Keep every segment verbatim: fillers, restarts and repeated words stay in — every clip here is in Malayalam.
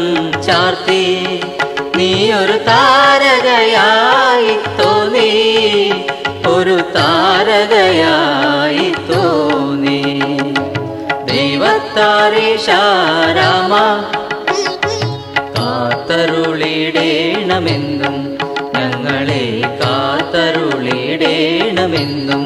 ചാർത്തി നീ ഒരു താരകയായി തോന്നി, ഒരു താരകയായി തോന്നി. ദൈവത്താരീശാരാമ കാത്തരുളിടേണമെന്നും ഞങ്ങളെ കാത്തരുളിടേണമെന്നും.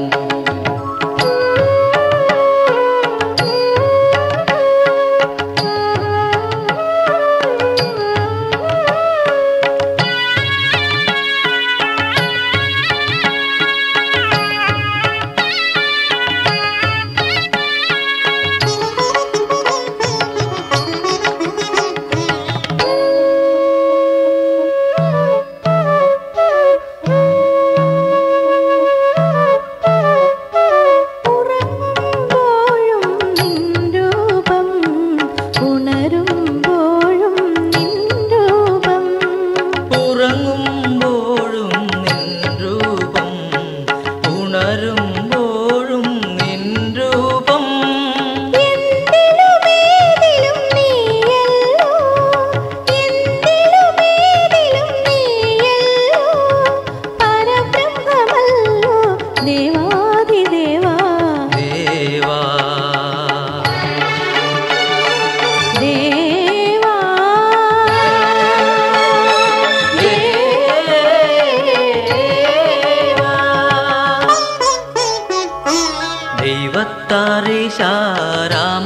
ദൈവത്താരീശാരാമ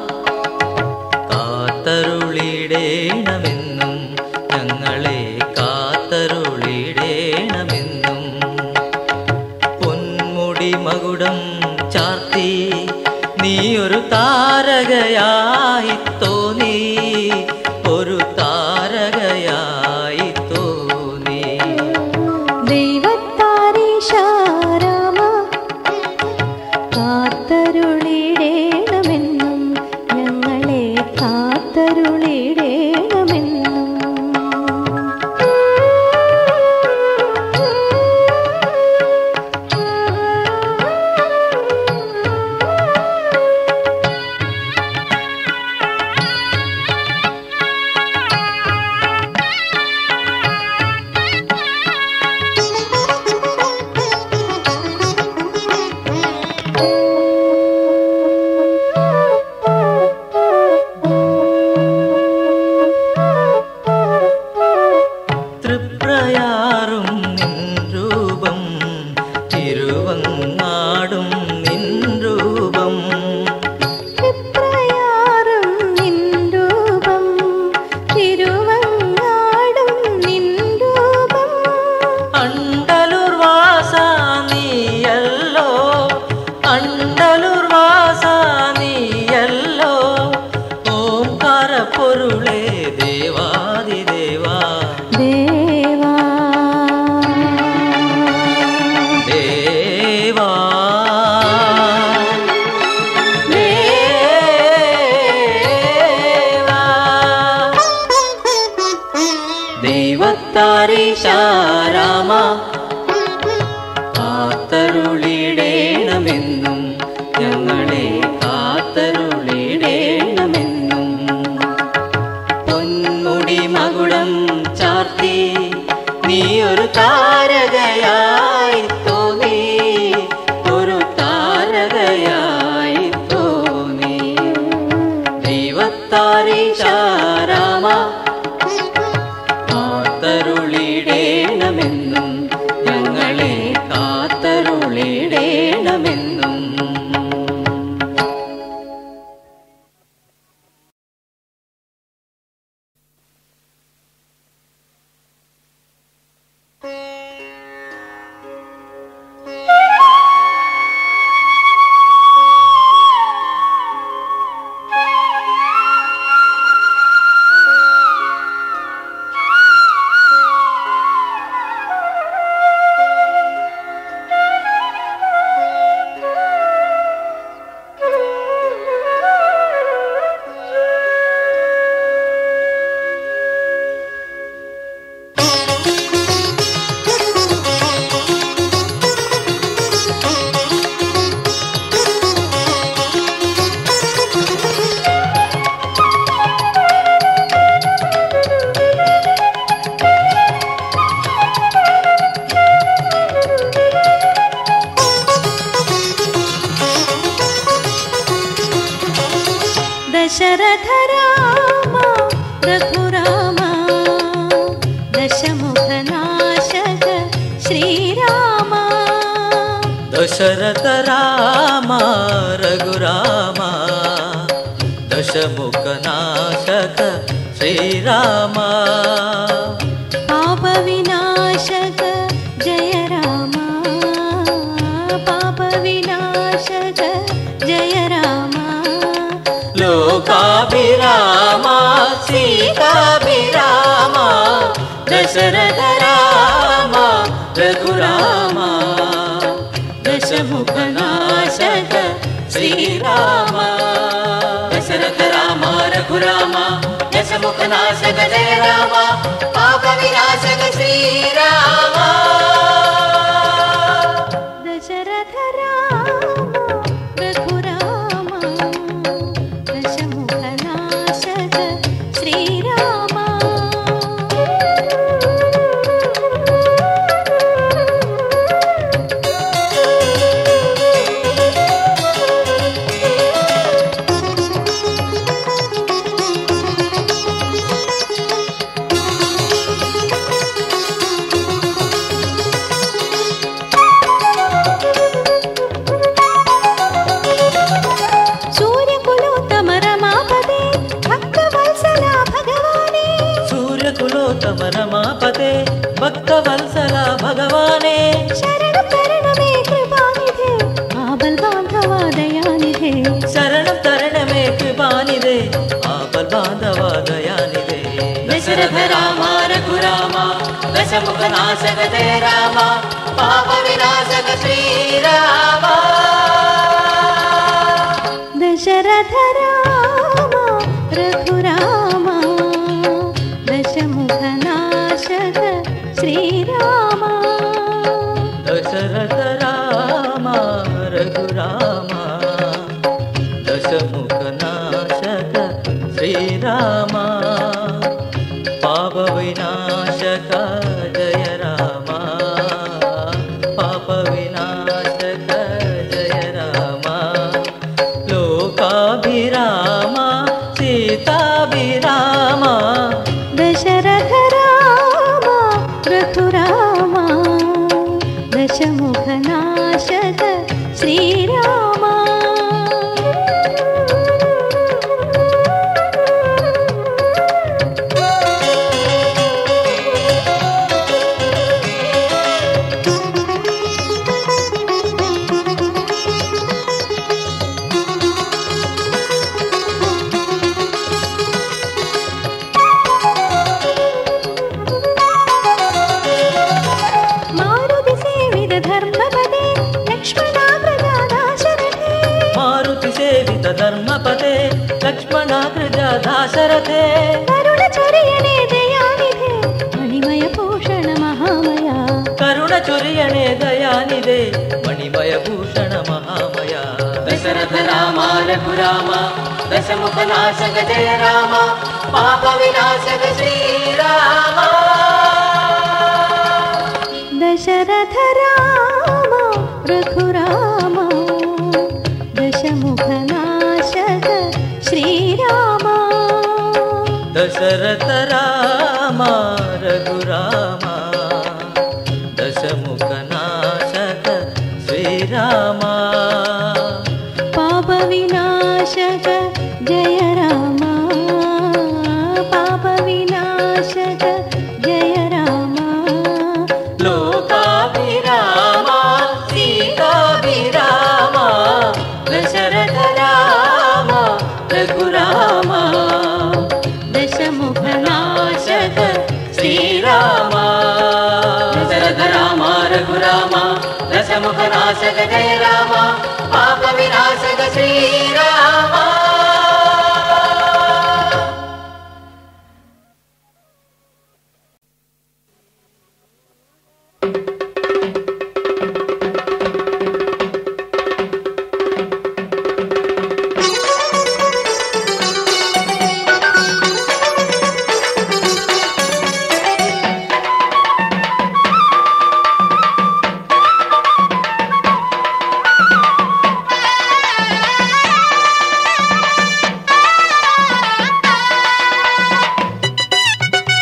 കാത്തരുളിടേണമെന്നും ഞങ്ങളെ കാത്തരുളിടേണമെന്നും. പൊന്മുടി മകുടം ചാർത്തി നീ ഒരു താരകയായി തോന്നി, ഒരു താരകയായി തോന്നി. ദൈവത്താരീശാരാമ കാത്തരുളിടേണമെന്നും ഞങ്ങളെ കാത്തരുളിടേണമെന്നും. തൃപ്രയാറും നിൻ രൂപം, തിരുവങ്ങാടും നിൻ രൂപം. തൃപ്രയാറും നിൻ രൂപം, തിരുവങ്ങാടും നിൻ രൂപം. അണ്ടലൂർ വാസ നീയല്ലോ, അണ്ടലൂർ വാസ നീയല്ലോ, ഓംകാര പൊരുളേ ദേവാദിദേവാ. ദേവാ ദേവാ ദേവാ. ദൈവത്താരീശാരാമ കാത്തരുളിടേണമെന്നും ഞങ്ങളെ കാത്തരുളിടേണമെന്നും. പൊന്മുടി മകുടം ചാർത്തി നീ ഒരു താരകയായി തോന്നി, ഒരു താരകയായി തോന്നി. ദൈവത്താരീശാരാമ കാത്തരുളിടേണമെന്നും ഞങ്ങളെ കാത്തരുളിടേണമെന്നും. దశరథ రామ రఘురామ దశముఖ నాశక శ్రీరామ పాప వినాశక జయ రామ పాప వినాశక జయ రామ లోకాభిరామ సీతాభిరామ దశరథ రామ రఘురామ దశముఖ నాశక శ్రీరామ దశరథ రామ రఘురామ దశముఖ నాశక జయ రామ పాప వినాశక శ్రీరామ దశరథ రామ రఘురామ దశముఖ నాశక శ్రీరామ రమాపతే భక్త వత్సల భగవానే శరణ తరణమే కృపానిధే ఆపల్ బాంధవ దయానిధే శరణం తరణమే కృపానిధే ఆపల్ బాంధవ దయానిధే దశరథ రామ రఘురామ దశముఖ నాశక జయ రామ పాప వినాశక శ్రీరామ దశరథ రామ రఘురామ దశముఖ నాశక శ్రీరామ దశరథ రామ రఘురామ దశముఖ నాశక శ్రీరామ పాప వినాశక జయ రామ పాప వినాశక జయ రామ లోకాభిరామ సీతాభిరామ దశరథ రామ రఘురామ దశముఖ నాశక శ్రీరామ మారుతి సేవిత ధర్మపదే లక్ష్మణాగ్రజాదాశరథే మారుతి సేవిత ధర్మపతే లక్ష్మణాగ్రజాదాశరథే కరుణ చొరియనే దయానిధే మణిమయ భూషణ మహామయ కరుణ చొరియనే దయానిదే మణిమయ భూషణ మహామయ దశరథ రామ రఘురామ దశముఖ నాశక జయ రామ పాప వినాశక శ్రీరామ దశరథ రామ రఘురామ దశముఖ నాశక శ్రీరామ దశరథ రామ రఘురామ దశముఖ నాశక శ్రీరామ పాప వినాశక జయ రామ పాప వినాశక జయ రామ లోకాభిరామ సీతాభిరామ దశరథ రామ రఘురామ దశముఖ నాశక శ్రీరామ దశరథ రామ రఘురామ దశముఖ నాశక జయ రామ పాప వినాశక శ్రీరామ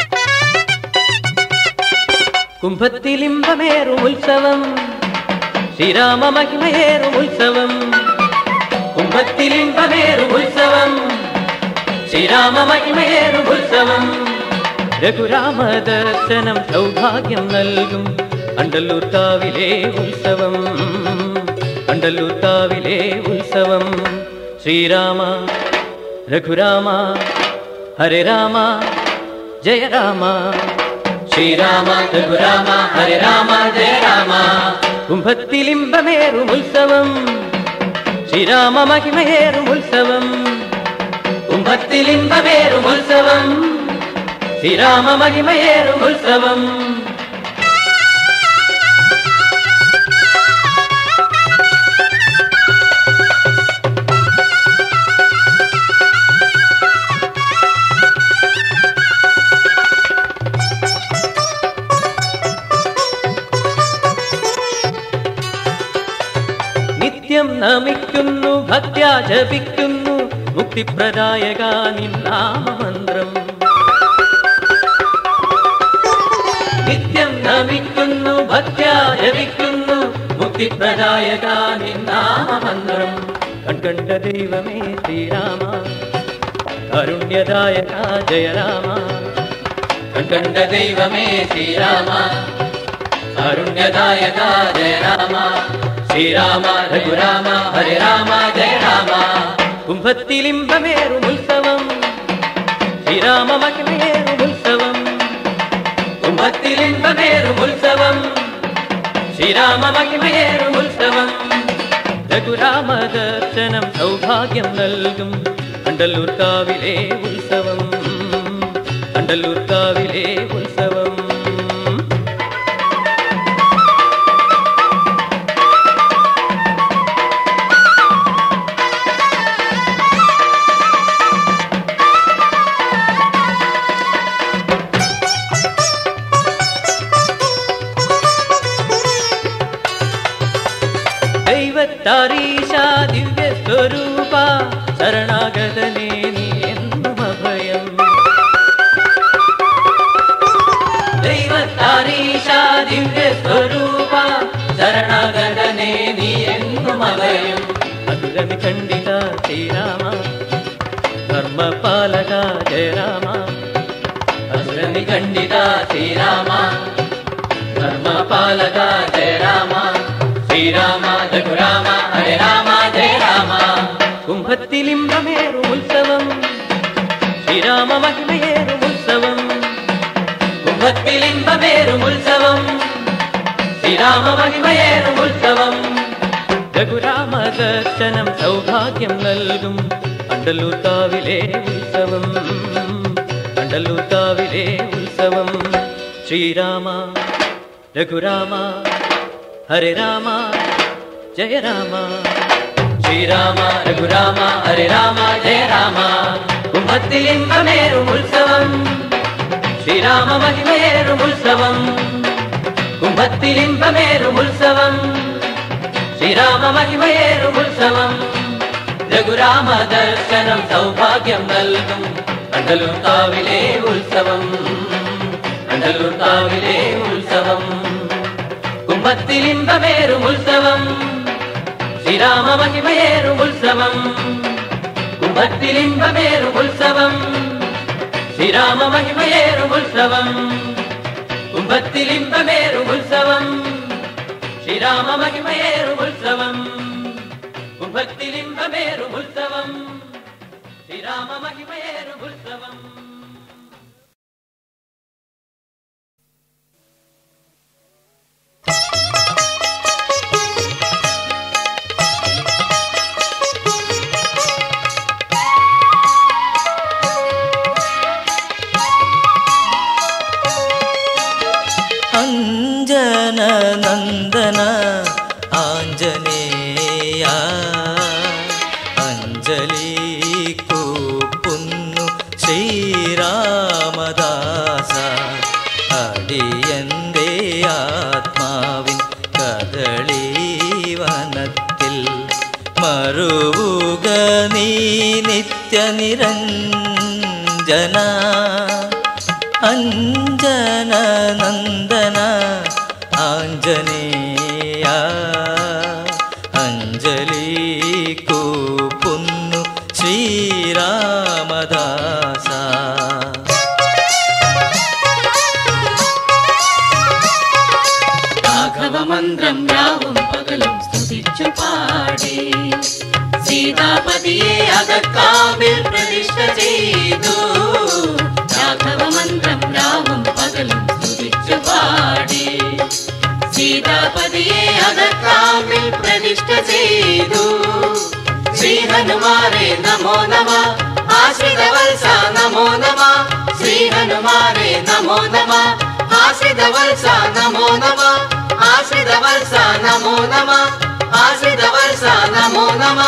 కుంభత్తిలింబమేరు ఉత్సవం ശ്രീരാമ മഹിമയേറും ഉത്സവം കുംഭത്തിലിമ്പമേറും ഉത്സവം ശ്രീരാമ മഹിമയേറും ഉത്സവം രഘുരാമ ദർശനം സൗഭാഗ്യം നൽകും അണ്ടല്ലൂർക്കാവിലെ ഉത്സവം അണ്ടല്ലൂർക്കാവിലെ ഉത്സവം ശ്രീരാമ രഘുരാമ ഹരേ രാമ ജയ രാമ ശ്രീരാമ രഘുരാമ ഹരേ രാമ ജയ രാമ കുംഭത്തിലിമ്പമേറും ഉത്സവം ശ്രീരാമ മഹിമയേറും ഉത്സവം കുംഭത്തിലിമ്പമേറും ഉത്സവം ശ്രീരാമ മഹിമയേറും ഉത്സവം നിത്യം നമിക്കുന്നു ഭക്ത്യാ ജപിക്കുന്നു മുക്തിപ്രദായക നിൻ നാമമന്ത്രം നിത്യം നമിക്കുന്നു ഭക്ത്യാ ജപിക്കുന്നു മുക്തിപ്രദായക നിൻ നാമമന്ത്രം കൺകണ്ട ദൈവമേ ശ്രീരാമ കാരുണ്യദായക ജയ രാമ കൺകണ്ട ദൈവമേ ശ്രീരാമ കാരുണ്യദായക ജയ രാമ ശ്രീരാമ രഘുരാമ ഹരേ രാമ ജയ രാമ കുംഭത്തിലിമ്പമേറും ഉത്സവം ശ്രീരാമ മഹിമയേറും ഉത്സവം കുംഭത്തിലിമ്പമേറും ഉത്സവം ശ്രീരാമ മഹിമയേറും ഉത്സവം രഘുരാമ ദർശനം സൗഭാഗ്യം നൽകും അണ്ടല്ലൂർക്കാവിലെ ഉത്സവം അണ്ടല്ലൂർക്കാവിലെ ഉത്സവം ദൈവത്താരീശ ദിവ്യ സ്വരൂപ ശരണാഗതനേ നീ എന്നും അഭയം ദൈവത്താരീശ ദിവ്യ സ്വരൂപ ശരണാഗതനേ നീ എന്നും അഭയം മധുരമി ഖണ്ഡിത ശ്രീരാമ ധർമ്മപാലക ജയ രാമ മധുരമി ഖണ്ഡിത ശ്രീരാമ ധർമ്മപാലക ജയ രാമ ശ്രീരാമ രഘുരാമ ഹരേ രാമ ജയ രാമ കുംഭത്തിലിമ്പമേറും ഉത്സവം ശ്രീരാമ മഹിമയേറും ഉത്സവം കുംഭത്തിലിമ്പമേറും ഉത്സവം ശ്രീരാമ മഹിമയേറും ഉത്സവം രഘുരാമ ദർശനം സൗഭാഗ്യം നൽകും അണ്ടല്ലൂർക്കാവിലെ ഉത്സവം അണ്ടല്ലൂർക്കാവിലെ ഉത്സവം ശ്രീരാമ രഘുരാമ ഹരേ രാമ ജയ രാമ ശ്രീരാമ രഘുരാമ ഹരേ രാമ ജയ രാമ കുംഭത്തിലിമ്പമേറും ഉത്സവം ശ്രീരാമ മഹിമയേറും ഉത്സവം കുംഭത്തിലിമ്പമേറും ഉത്സവം ശ്രീരാമ മഹിമയേറും ഉത്സവം രഘുരാമ ദർശനം സൗഭാഗ്യം നൽകും അണ്ടല്ലൂർക്കാവിലെ ഉത്സവം അണ്ടല്ലൂർക്കാവിലെ ഉത്സവം കുംഭത്തിലിമ്പമേറും ഉത്സവം ശ്രീരാമ മഹിമയേറും ഉത്സവം കുംഭത്തിലിമ്പമേറും ഉത്സവം ശ്രീരാമ മഹിമയേറും ഉത്സവം കുംഭത്തിലിമ്പമേറും ഉത്സവം ശ്രീരാമ മഹിമയേറും ഉത്സവം കുംഭത്തിലിമ്പമേറും ഉത്സവം ശ്രീരാമ മഹിമയേറും ഉത്സവം അഞ്ജന നന്ദന ആഞ്ജനേയ അഞ്ജലി കൂപ്പുന്നു ശ്രീരാമദാസ അടിയന്റെ ആത്മാവിൻ കദളീവനത്തിൽ മറുവുക നീ നിത്യനിരഞ്ജന അഞ്ജന നന്ദന ആഞ്ജനേയ മന്ത്രം രാവും പകലും സ്തുതിച്ചു പാടി സീതാപതിയെ അകക്കാവിൽ പ്രതിഷ്ഠ ചെയ്തു രാഘവ മന്ത്രം രാവും പകലും സ്തുതിച്ചു പാടി സീതാപതിയെ അകക്കാവിൽ പ്രതിഷ്ഠ ചെയ്തു ശ്രീ ഹനുമാനെ നമോ നമ ആശ്രിത വത്സ നമോ നമ ശ്രീ ഹനുമാനെ നമോ നമ ആശ്രിത വത്സ നമോ നമ ആശ്രിത വത്സ നമോ നമ ആശ്രിത വത്സ നമോ നമ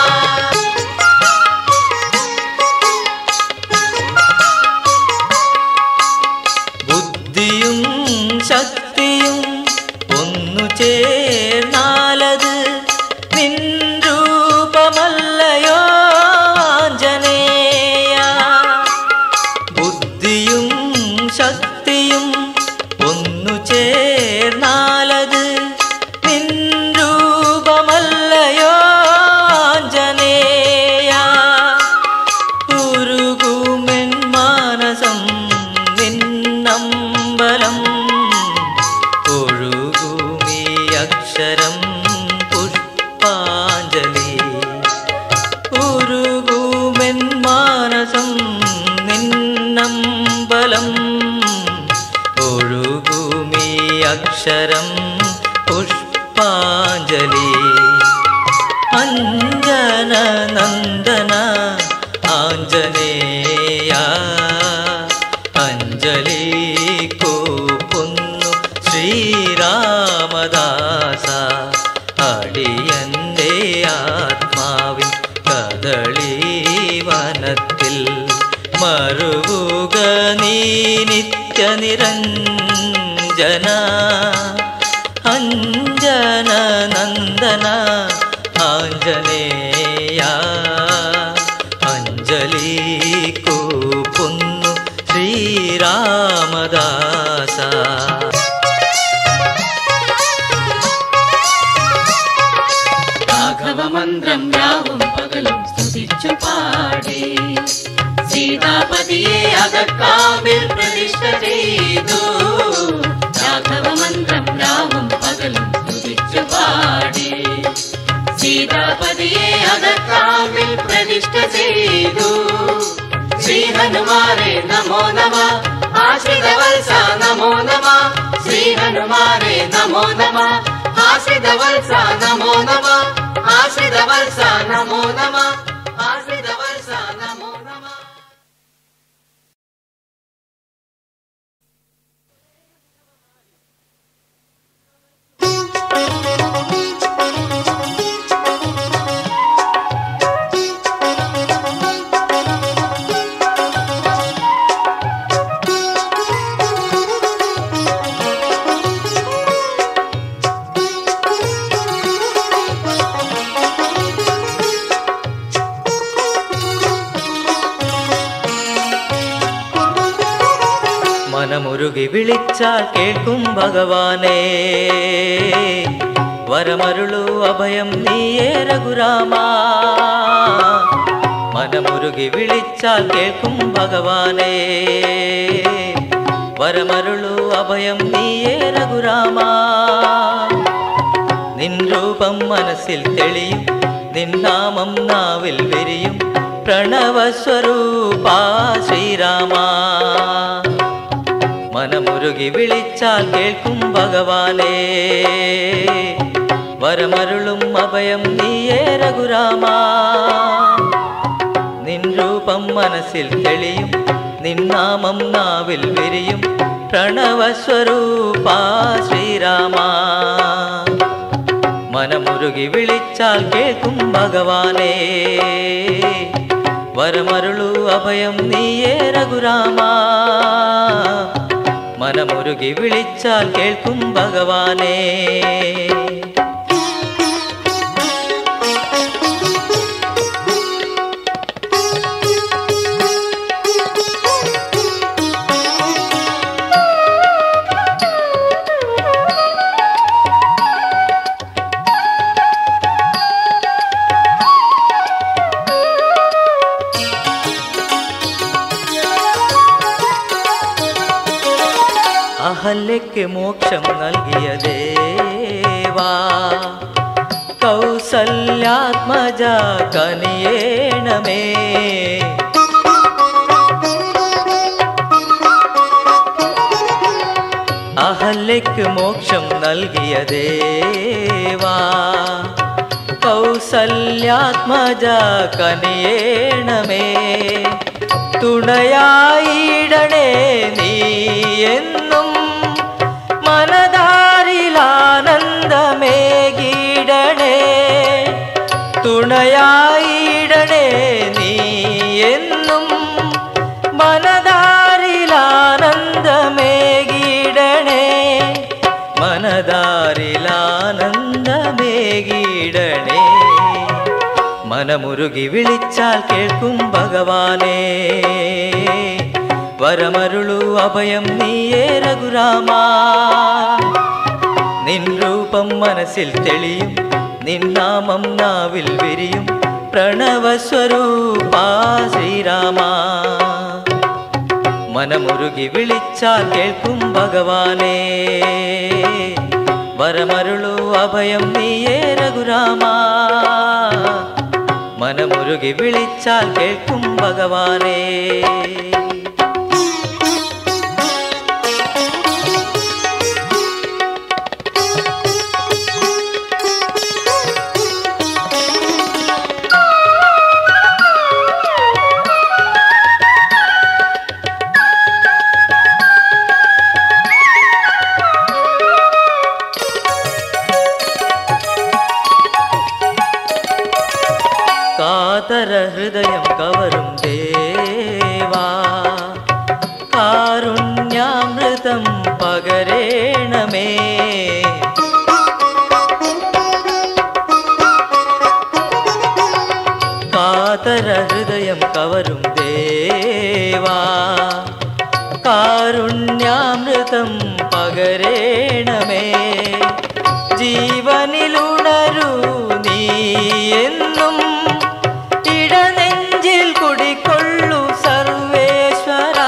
ബുദ്ധിയും ശക്തിയും ഒന്നു ചേർന്നാലത് നിൻ രൂപമല്ലയോ ആഞ്ജനേയ ബുദ്ധിയും ശക്തിയും ഒന്നു ചേർന്നാലത് നിൻ രൂപമല്ലയോ ആഞ്ജനേയ ഉരുകുമെൻ മാനസം നിന്നമ്പലം ഒഴുകുമീ അക്ഷരം പുഷ്പാഞ്ജലി ഉരുകുമെൻ മാനസം നിന്നമ്പലം ഒഴുകുമീ അക്ഷരം പുഷ്പാഞ്ജലി അഞ്ജന നന്ദന ആഞ്ജനേയ അഞ്ജലി കൂപ്പുന്നു ശ്രീരാമദാസ അടിയന്റെ ആത്മാവിൻ കദളി വനത്തിൽ മറുകുക നീ നിത്യനിരഞ്ജന അഞ്ജന നന്ദന ആഞ്ജനേയ അഞ്ജലി കൂപ്പുന്നു ശ്രീരാമദാസ രാഘവ മന്ത്രം രാവും പകലും സ്തുതിച്ചു പാടി സീതാപതിയെ അകക്കാവിൽ പ്രതിഷ്ഠ ചെയ്തു രാഘവ മന്ത്രം രാവും പകലും സ്തുതിച്ചു പാടി സീതാപതിയെ അകക്കാവിൽ പ്രതിഷ്ഠ ചെയ്തു ശ്രീ ഹനുമാനെ നമോ നമ ആശ്രിത വത്സ നമോ നമ ശ്രീ ഹനുമാനെ നമോ നമ ആശ്രിത വത്സ നമോ നമ ആശ്രിത വത്സ നമോ നമ ആശ്രിത വത്സ നമോ നമ മനമുരുകി വിളിച്ചാൽ കേൾക്കും ഭഗവാനേ വരമരുളു അഭയം നീയേ രഘുരാമ മനമുരുകി വിളിച്ചാൽ കേൾക്കും ഭഗവാനേ വരമരുളു അഭയം നീയേ രഘുരാമ നിൻ രൂപം മനസ്സിൽ തെളിയും നിൻ നാമം നാവിൽ വിരിയും പ്രണവസ്വരൂപാ ശ്രീരാമ മനമുരുകി വിളിച്ചാൽ കേൾക്കും ഭഗവാനേ വരമരുളും അഭയം നീയേ രഘുരാമ നിൻ രൂപം മനസ്സിൽ തെളിയും നിൻ നാമം നാവിൽ വിരിയും പ്രണവസ്വരൂപാ ശ്രീരാമ മനമുരുകി വിളിച്ചാൽ കേൾക്കും ഭഗവാനേ വരമരുളു അഭയം നീയേ രഘുരാമ മനമുരുകി വിളിച്ചാൽ കേൾക്കും ഭഗവാനേ അഹല്യയ്ക്ക് മോക്ഷം നൽകിയ ദേവാ കൗസല്യാത്മജ കനിയേണമേ. അഹല്യയ്ക്ക് മോക്ഷം നൽകിയ ദേവാ കൗസല്യാത്മജ കനിയേണമേ. തുണയായിടണേ നീ എന്നും മനതാരിലാനന്ദമേകിടണേ. തുണയായിടണേ നീ എന്നും മനതാരിലാനന്ദമേകിടണേ. മനതാരിലാനന്ദമേകിടണേ. മനമുരുകി വിളിച്ചാൽ കേൾക്കും ഭഗവാനേ. വരമരുളു അഭയം നീയേ രഘുരാമാ. നിൻ രൂപം മനസ്സിൽ തെളിയും, നിൻ നാമം നാവിൽ വിരിയും. പ്രണവസ്വരൂപാ ശ്രീരാമാ. മനമുരുകി വിളിച്ചാൽ കേൾക്കും ഭഗവാനേ. വരമരുളു അഭയം നീയേ രഘുരാമാ. മനമുരുകി വിളിച്ചാൽ കേൾക്കും ഭഗവാനേ. കാതര ഹൃദയം കവരും ദേവാ കാരുണ്യാമൃതം പകരേണമേ. കാതര ഹൃദയം കവരും ദേവാ കാരുണ്യാമൃതം പകരേണമേ. ജീവനിലുണരൂ നീ എന്നും ഇടനെഞ്ചിൽ കുടികൊള്ളു സർവേശ്വര.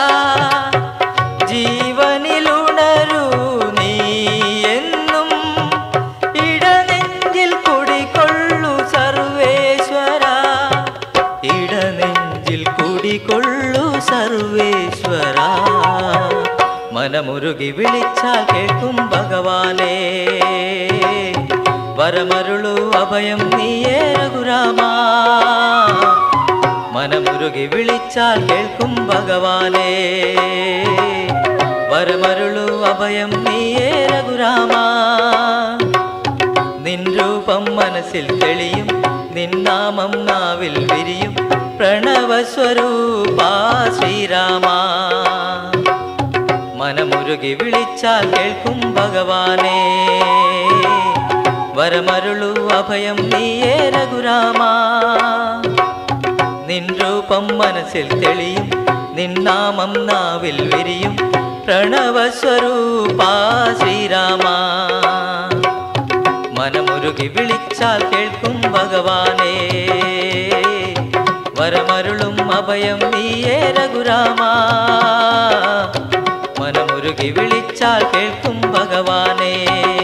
ജീവനിലുണരൂ നീ എന്നും ഇടനെഞ്ചിൽ കുടികൊള്ളു സർവേശ്വര. ഇടനെഞ്ചിൽ കുടികൊള്ളു സർവേശ്വര. മനമുരുകി വിളിച്ചാൽ കേൾക്കും ഭഗവാനേ. വരമരുളു അഭയം നീയേ രഘുരാമാ. മനമുരുകി വിളിച്ചാൽ കേൾക്കും ഭഗവാനേ. വരമരുളു അഭയം നീയേ രഘുരാമാ. നിൻ രൂപം മനസ്സിൽ തെളിയും, നിൻ നാമം നാവിൽ വിരിയും. പ്രണവസ്വരൂപാ ശ്രീരാമാ. മനമുരുകി വിളിച്ചാൽ കേൾക്കും ഭഗവാനേ. വരമരുളു അഭയം നീയേ രഘുരാമാ. നിൻ രൂപം മനസ്സിൽ തെളിയും, നിൻ നാമം നാവിൽ വിരിയും. പ്രണവസ്വരൂപാ ശ്രീരാമാ. മനമുരുകി വിളിച്ചാൽ കേൾക്കും ഭഗവാനേ. വരമരുളും അഭയം നീയേ രഘുരാമാ. മനമുരുകി വിളിച്ചാൽ കേൾക്കും ഭഗവാനേ.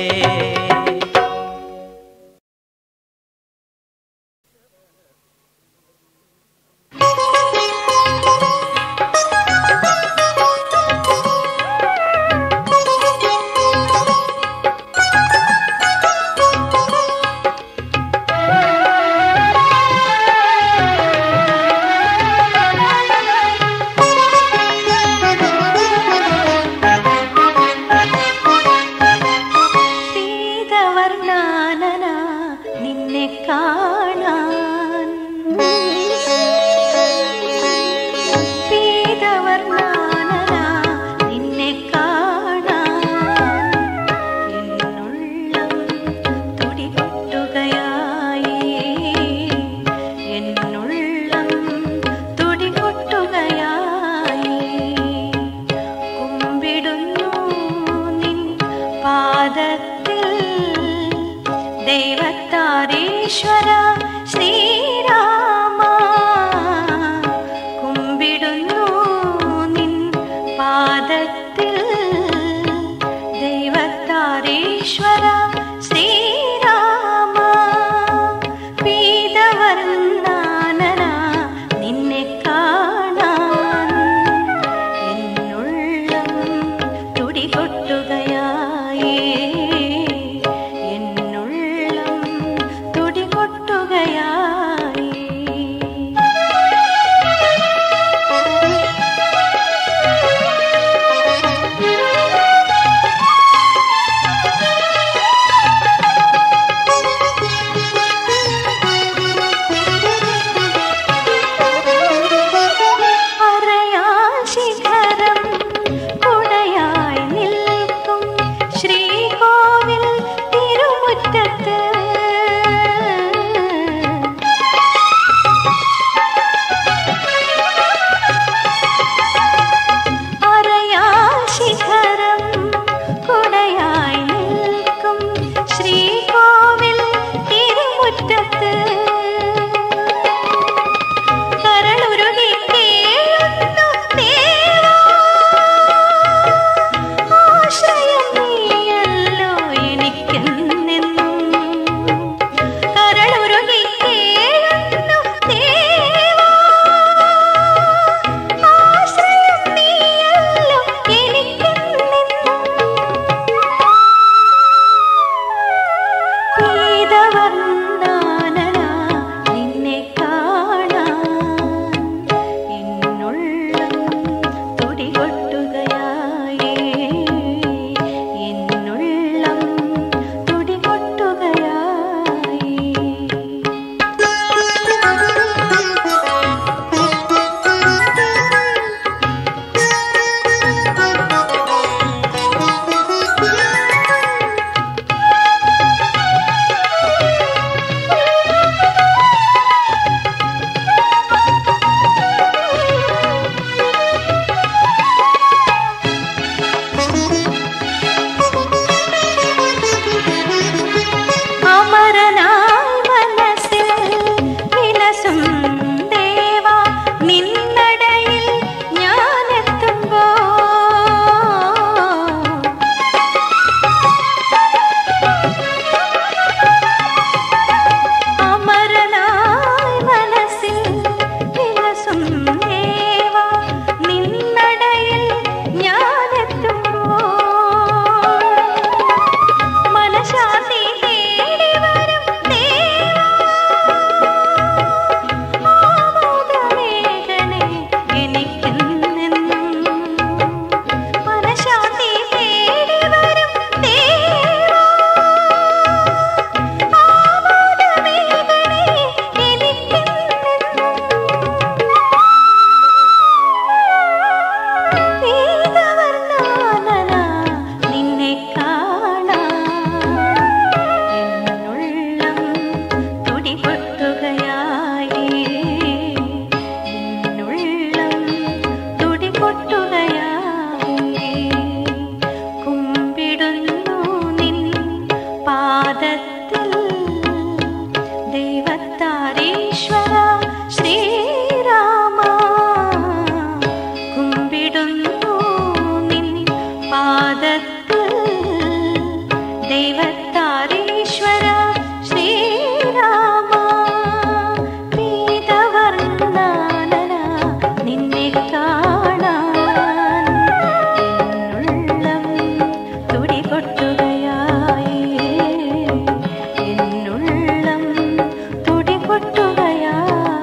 ദൈവത്താരീശ്വര ശ്രീരാമ കുമ്പിടുന്നു നിൻ പാദത്തിൽ പാദത്തിൽ ദൈവത്താരീശ്വര ശ്രീരാമ പീതവർണ്ണാനന നിന്നെ കാണാൻ എന്നുള്ളം തുടികൊട്ടുകയായി എന്നുള്ളം തുടികൊട്ടുകയായി.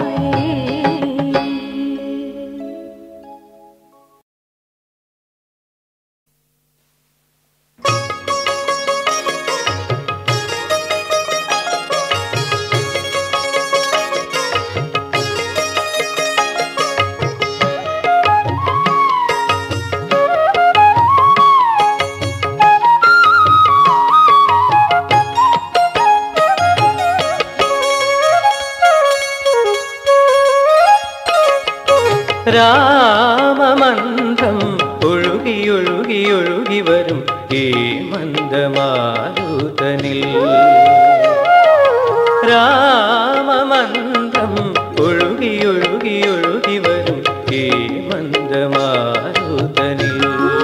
രാമമന്ത്രം ഒഴുകി ഒഴുകി ഒഴുകി വരും ഈ മന്ദമാരുതനിൽ. രാമമന്ത്രം ഒഴുകി ഒഴുകി ഒഴുകി വരും ഈ മന്ദമാരുതനിൽ.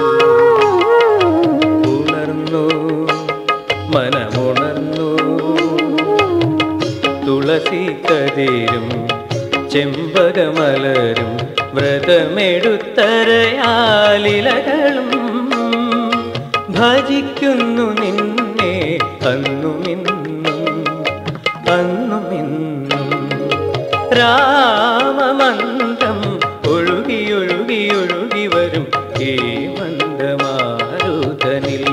ഉണർന്നു മനമുണർന്നു തുളസി കതിരും ചെമ്പകമലരും വ്രതമെടുത്തരയാലിലകളും ഭജിക്കുന്നു നിന്നെ അന്നുമിന്നും അന്നുമിന്നും. രാമമന്ത്രം ഒഴുകി ഒഴുകി ഒഴുകി വരും ഈ മന്ദമാരുതനിൽ.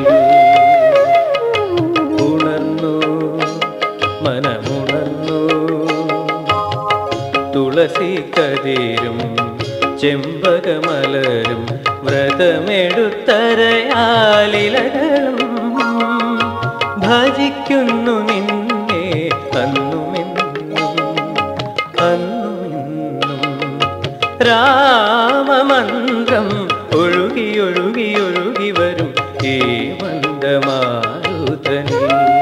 ഉണർന്നു മനമുണർന്നു തുളസി കതിരും ചെമ്പകമലരും വ്രതമെടുത്തരയാലിലകളും ഭജിക്കുന്നു നിന്നെ അന്നുമിന്നും അന്നുമിന്നും. രാമമന്ത്രം ഒഴുകി ഒഴുകി ഒഴുകി വരും ഈ മന്ദമാരുതനിൽ.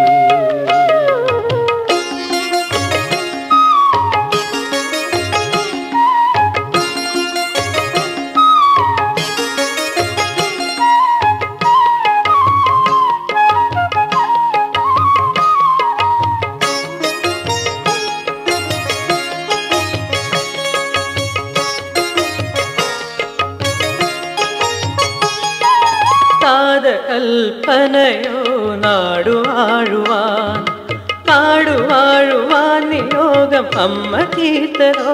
കൽപ്പനയോ നാടുവാഴുവാൻ നാടുവാഴുവാൻ നിയോഗം അമ്മ തീർത്തതോ.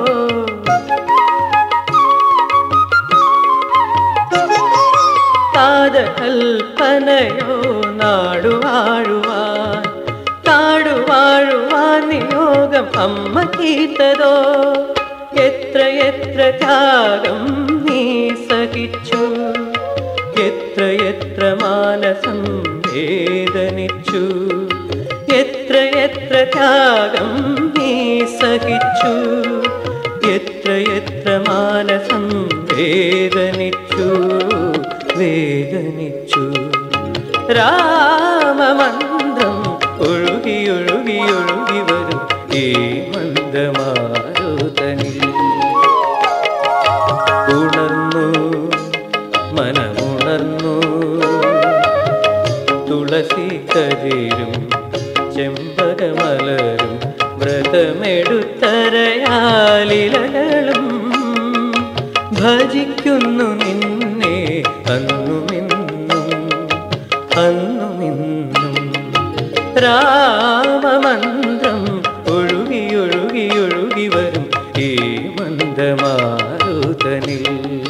കൽപ്പനയോ നാടുവാഴുവാൻ നാടുവാഴുവാൻ നിയോഗം അമ്മ തീർത്തതോ. എത്ര എത്ര ത്യാഗം നീ സഹിച്ചു എത്ര എത്ര മാനസം വേദനിച്ചു. എത്ര എത്ര ത്യാഗം നീ സഹിച്ചു എത്ര എത്ര മാനസം വേദനിച്ചു വേദനിച്ചു. രാമമന്ത്രം ഒഴുകി ഒഴുകി ഒഴുകി വരും ഈ മന്ദമാരുതനിൽ. ഉണർന്നു മനമുണർന്നു തുളസി കതിരും ചെമ്പകമലരും വ്രതമെടുത്തരയാലിലകളും ഭജിക്കുന്നു നിന്നെ അന്നുമിന്നും അന്നുമിന്നും. രാമമന്ത്രം ഒഴുകി ഒഴുകി ഒഴുകി വരും ഈ മന്ദമാരുതനിൽ.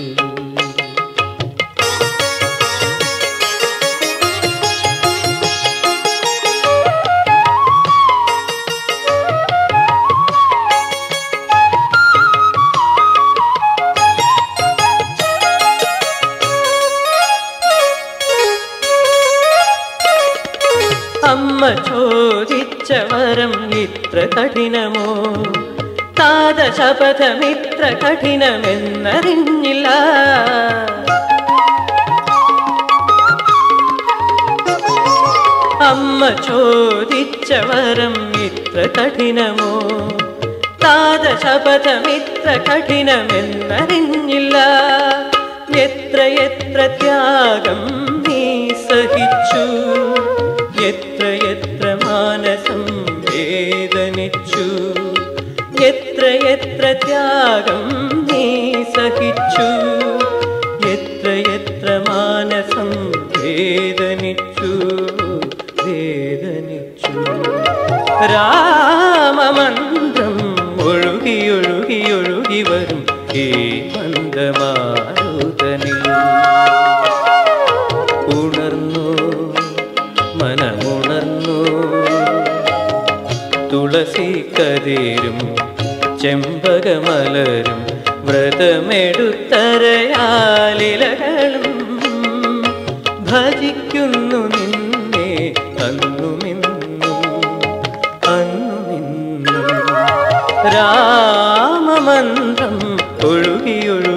അമ്മ ചോദിച്ച വരം ഇത്ര കഠിനമോ താത ശപഥമിത്ര കഠിനമെന്നറിഞ്ഞില്ല. അമ്മ ചോദിച്ച വരം ഇത്ര കഠിനമോ താത ശപഥമിത്ര കഠിനമെന്നറിഞ്ഞില്ല. എത്ര എത്ര ത്യാഗം ത്യാഗം നീ സഹിച്ചു, എത്ര എത്ര മാനസം വേദനിച്ചു വേദനിച്ചു. രാമമന്ത്രം ഒഴുകി ഒഴുകി ഒഴുകി വരും ഈ മന്ദമാരുതനിൽ. ഉണർന്നു മനമുണർന്നു, തുളസി കതിരും ചെമ്പകമലരും വ്രതമെടുത്തരയാലിലകളും ഭജിക്കുന്നു നിന്നെ അന്നുമിന്നും അന്നുമിന്നും. രാമമന്ത്രം ഒഴുകി ഒഴുകി